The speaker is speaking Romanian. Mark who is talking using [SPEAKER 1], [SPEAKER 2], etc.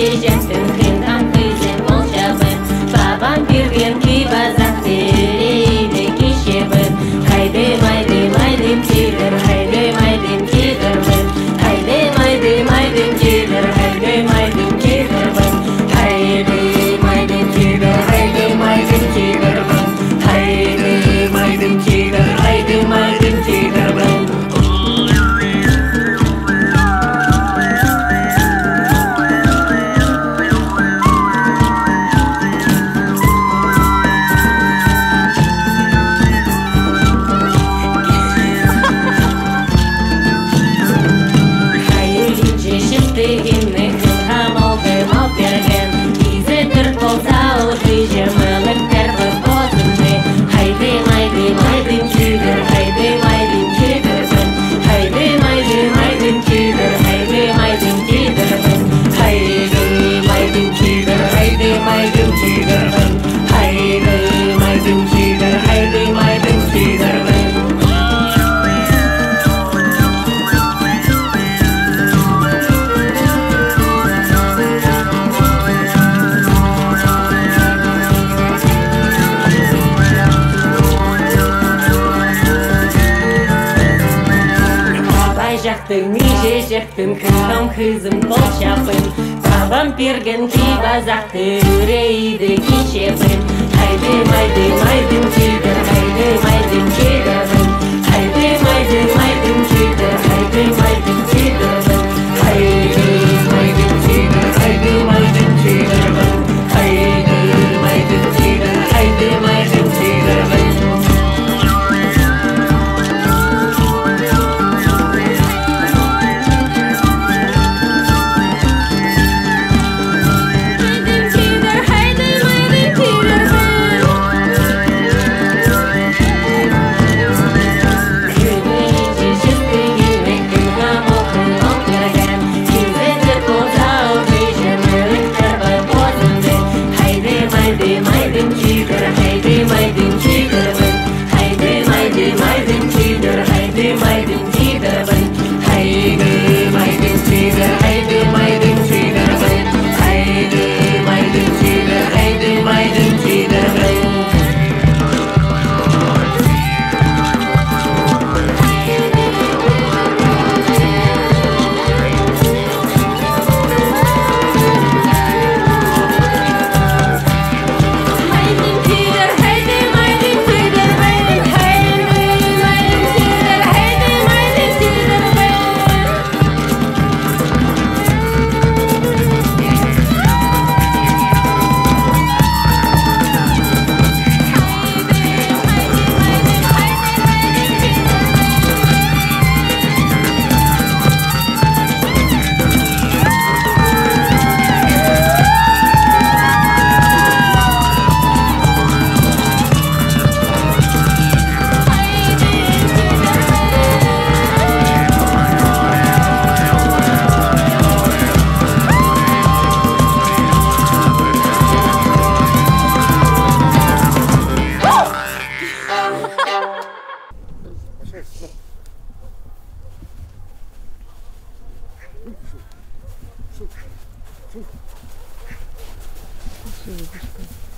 [SPEAKER 1] jechtim hindam kızım bolşabın babam birgen ki bazaktırıydı kişebin haydi maydim kidir haydi maydim kidir ben haydi maydim kidir haydi maydim kidir ben haydi maydim kidir haydi maydim kidir ben haydi maydim kidir haydi maydim kidir ben Jechtim hindam kızım bolşabın babam birgen ki bazaktırıydı kişebin haydi maydim kidir haydi maydim kidir ben haydi maydim kidir haydi maydim kidir ben haydi maydim kidir haydi maydim kidir ben haydi maydim kidir haydi maydim kidir ben
[SPEAKER 2] Все,